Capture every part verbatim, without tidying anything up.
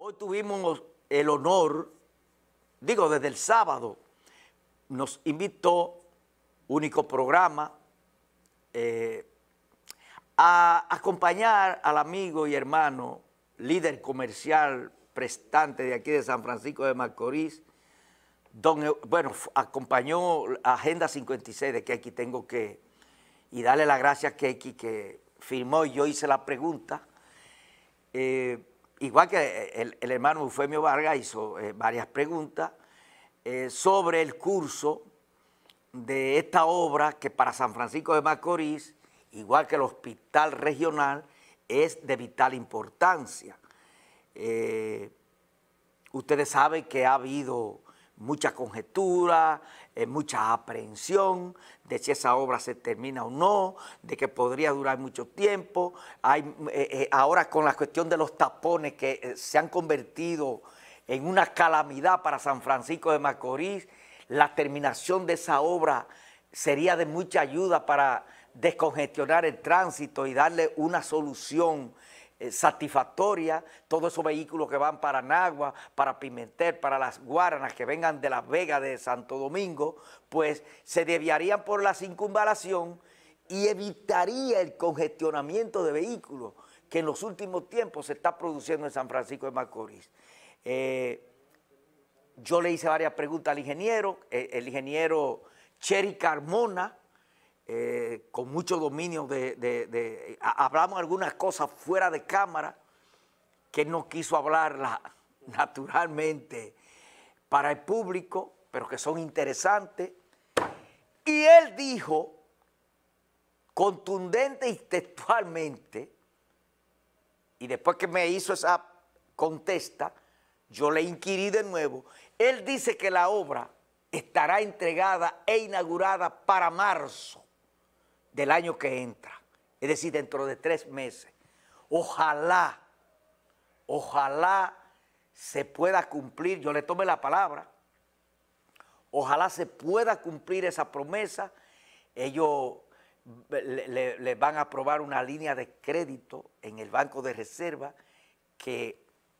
Hoy tuvimos el honor, digo desde el sábado, nos invitó Único Programa eh, a acompañar al amigo y hermano, líder comercial prestante de aquí de San Francisco de Macorís, don, bueno, acompañó a Agenda cincuenta y seis de que aquí tengo que, y darle las gracias a Keki que firmó y yo hice la pregunta. Eh, igual que el, el hermano Eufemio Vargas hizo eh, varias preguntas eh, sobre el curso de esta obra que para San Francisco de Macorís, igual que el hospital regional, es de vital importancia. Eh, ustedes saben que ha habido mucha conjetura, eh, mucha aprehensión de si esa obra se termina o no, de que podría durar mucho tiempo. Hay, eh, eh, ahora con la cuestión de los tapones que eh, se han convertido en una calamidad para San Francisco de Macorís, la terminación de esa obra sería de mucha ayuda para descongestionar el tránsito y darle una solución eh, satisfactoria. Todos esos vehículos que van para Nagua, para Pimentel, para Las Guaranas, que vengan de Las Vegas, de Santo Domingo, pues se desviarían por la circunvalación y evitaría el congestionamiento de vehículos que en los últimos tiempos se está produciendo en San Francisco de Macorís. Eh, yo le hice varias preguntas al ingeniero, eh, el ingeniero Cheri Carmona, Eh, con mucho dominio de, de, de a, hablamos algunas cosas fuera de cámara que no quiso hablarla naturalmente para el público, pero que son interesantes. Y él dijo contundente y textualmente, y después que me hizo esa contesta, yo le inquirí de nuevo, él dice que la obra estará entregada e inaugurada para marzo del año que entra, es decir, dentro de tres meses. Ojalá, ojalá se pueda cumplir, yo le tomé la palabra, ojalá se pueda cumplir esa promesa. Ellos le, le, le van a aprobar una línea de crédito en el Banco de Reserva que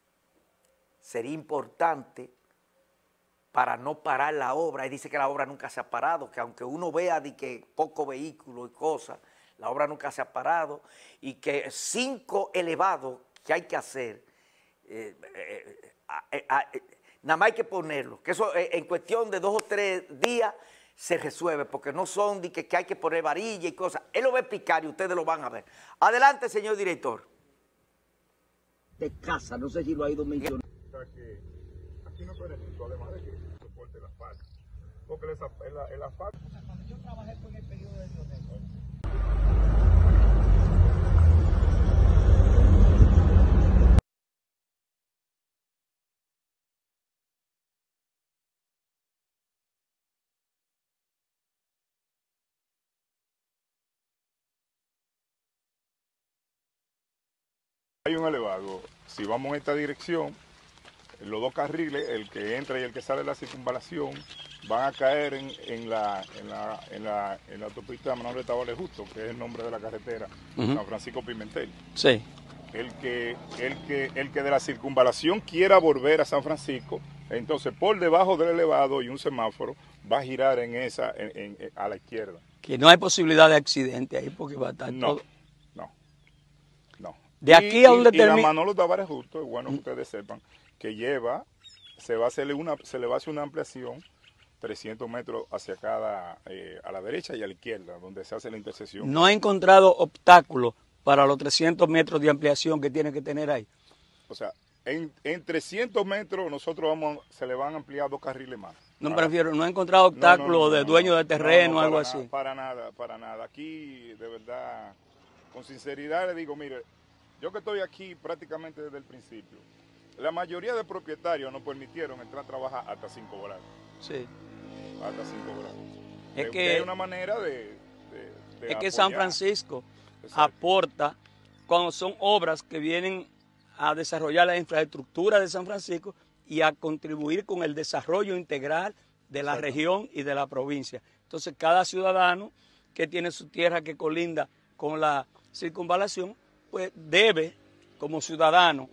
sería importante para no parar la obra. Y dice que la obra nunca se ha parado, que aunque uno vea de que poco vehículo y cosas, la obra nunca se ha parado, y que cinco elevados que hay que hacer, eh, eh, eh, eh, nada más hay que ponerlo, que eso eh, en cuestión de dos o tres días se resuelve, porque no son de que, que hay que poner varilla y cosas. Él lo va a explicar y ustedes lo van a ver. Adelante, señor director. De casa, no sé si lo ha ido mencionando. Aquí no beneficio, además de que soporte el asfalto, porque el, el, el asfalto... O sea, cuando yo trabajé fue en el periodo de Leonel. Hay un elevado, si vamos en esta dirección, los dos carriles, el que entra y el que sale de la circunvalación, van a caer en, en, la, en, la, en, la, en la autopista Manuel de Tabales Justo, que es el nombre de la carretera, uh-huh. San Francisco Pimentel. Sí. El que, el, que, el que de la circunvalación quiera volver a San Francisco, entonces por debajo del elevado y un semáforo, va a girar en esa, en, en, en, a la izquierda. Que no hay posibilidad de accidente ahí porque va a estar no, todo... No, no. De aquí y, a donde termina... termina... Y la Manolo Tavares Justo, es bueno que ustedes sepan, que lleva, se, va a hacerle una, se le va a hacer una ampliación trescientos metros hacia cada, eh, a la derecha y a la izquierda, donde se hace la intersección. ¿No ha encontrado obstáculos para los trescientos metros de ampliación que tiene que tener ahí? O sea, en, en trescientos metros nosotros vamos, se le van a ampliar dos carriles más. No me Ahora, refiero, ¿no ha encontrado obstáculos no, no, no, de dueño no, de terreno o algo nada, así? Para nada, para nada. Aquí, de verdad, con sinceridad le digo, mire, yo que estoy aquí prácticamente desde el principio, la mayoría de propietarios nos permitieron entrar a trabajar hasta cinco horas. Sí. Hasta cinco horas. Es de, que de una manera de, de, de Es que apoyar. San Francisco Exacto. aporta cuando son obras que vienen a desarrollar la infraestructura de San Francisco y a contribuir con el desarrollo integral de la Exacto. región y de la provincia. Entonces, cada ciudadano que tiene su tierra que colinda con la circunvalación, pues debe, como ciudadano,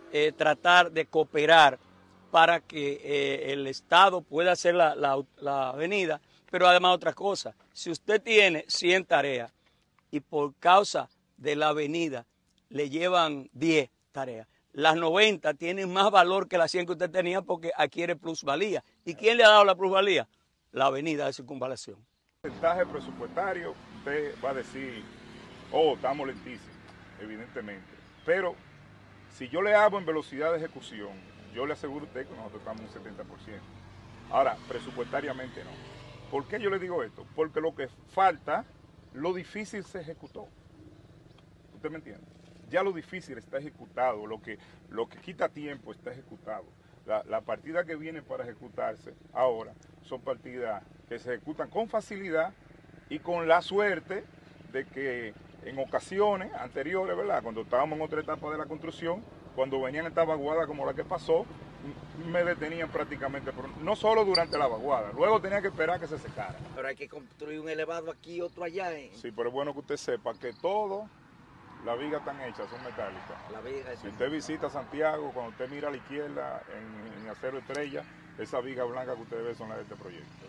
eh, tratar de cooperar para que eh, el Estado pueda hacer la, la, la avenida, pero además otra cosa, si usted tiene cien tareas y por causa de la avenida le llevan diez tareas, las noventa tienen más valor que las cien que usted tenía porque adquiere plusvalía. ¿Y quién le ha dado la plusvalía? La avenida de circunvalación. El porcentaje presupuestario, usted va a decir, oh, estamos lentísimos, evidentemente, pero si yo le hago en velocidad de ejecución, yo le aseguro a usted que nosotros estamos en un setenta por ciento. Ahora, presupuestariamente no. ¿Por qué yo le digo esto? Porque lo que falta, lo difícil se ejecutó. ¿Usted me entiende? Ya lo difícil está ejecutado, lo que, lo que quita tiempo está ejecutado. La, la partida que viene para ejecutarse ahora son partidas que se ejecutan con facilidad y con la suerte de que en ocasiones anteriores, ¿verdad?, cuando estábamos en otra etapa de la construcción, cuando venían estas vaguadas como la que pasó, me detenían prácticamente, no solo durante la vaguada, luego tenía que esperar que se secara. Pero hay que construir un elevado aquí y otro allá. ¿eh? Sí, pero es bueno que usted sepa que todo, las vigas están hechas, son metálicas. La viga si usted visita Santiago, cuando usted mira a la izquierda en, en acero estrella, esas vigas blancas que usted ve son las de este proyecto.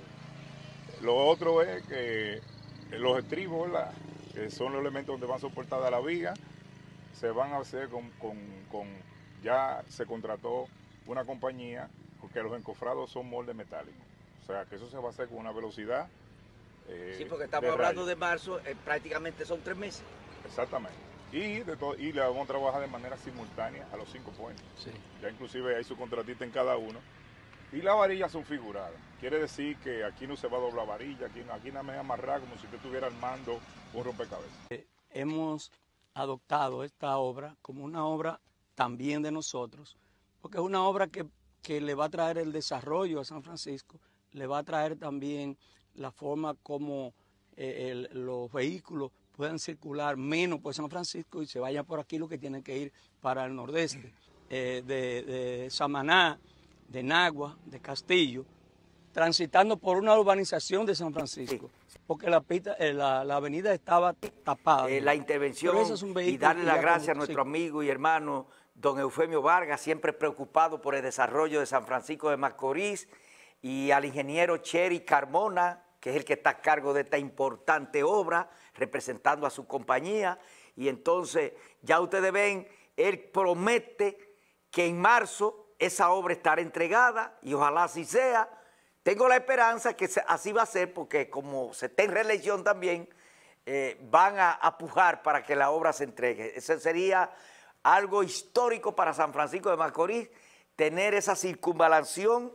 Lo otro es que los estribos, ¿verdad?, que son los elementos donde van soportadas las vigas, se van a hacer con, con, con, ya se contrató una compañía, porque los encofrados son moldes metálicos. O sea, que eso se va a hacer con una velocidad. Eh, sí, porque estamos hablando de marzo, eh, prácticamente son tres meses. Exactamente. Y, de todo, y le vamos a trabajar de manera simultánea a los cinco puentes. Sí. Ya inclusive hay su contratista en cada uno. Y las varillas son figuradas. Quiere decir que aquí no se va a doblar varilla, aquí, aquí nada más amarrar como si usted estuviera armando un rompecabezas. Eh, hemos adoptado esta obra como una obra también de nosotros, porque es una obra que, que le va a traer el desarrollo a San Francisco, le va a traer también la forma como eh, el, los vehículos puedan circular menos por San Francisco y se vayan por aquí los que tienen que ir para el nordeste, eh, de, de Samaná, de Nagua, de Castillo, transitando por una urbanización de San Francisco, sí, porque la, pista, eh, la, la avenida estaba tapada. Eh, la intervención es y darle las gracias a nuestro sí. amigo y hermano don Eufemio Vargas, siempre preocupado por el desarrollo de San Francisco de Macorís, y al ingeniero Cheri Carmona, que es el que está a cargo de esta importante obra, representando a su compañía. Y entonces, ya ustedes ven, él promete que en marzo esa obra estará entregada y ojalá así sea. Tengo la esperanza que así va a ser porque como se está en reelección también, eh, van a, a pujar para que la obra se entregue. Eso sería algo histórico para San Francisco de Macorís, tener esa circunvalación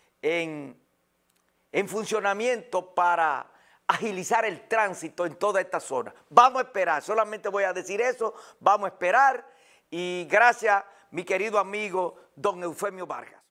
en, en funcionamiento para agilizar el tránsito en toda esta zona. Vamos a esperar, solamente voy a decir eso, vamos a esperar y gracias mi querido amigo don Eufemio Vargas.